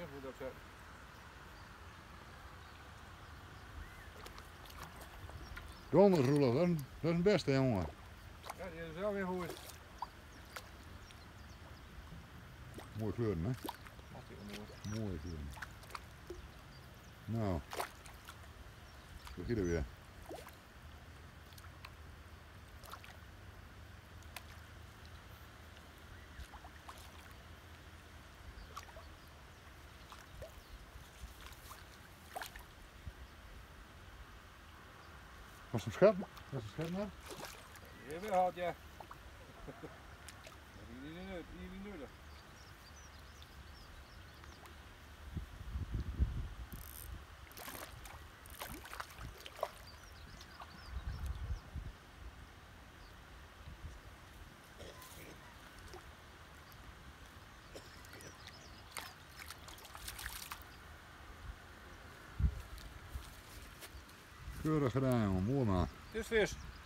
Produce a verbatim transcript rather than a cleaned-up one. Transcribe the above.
Zeg hoe dat zo. Dondersroeler, dat is dat is een beste jongen. Ja, die is wel weer goed. Mooie kleuren, hè? Hartstikke mooi. Mooie kleuren. Nou, begin er weer. Was het scherp? Was het scherp nou? Die weer gehad, ja. Die is nul, die is nullen. Keurig gedaan jongen, mooi man. Het is vis.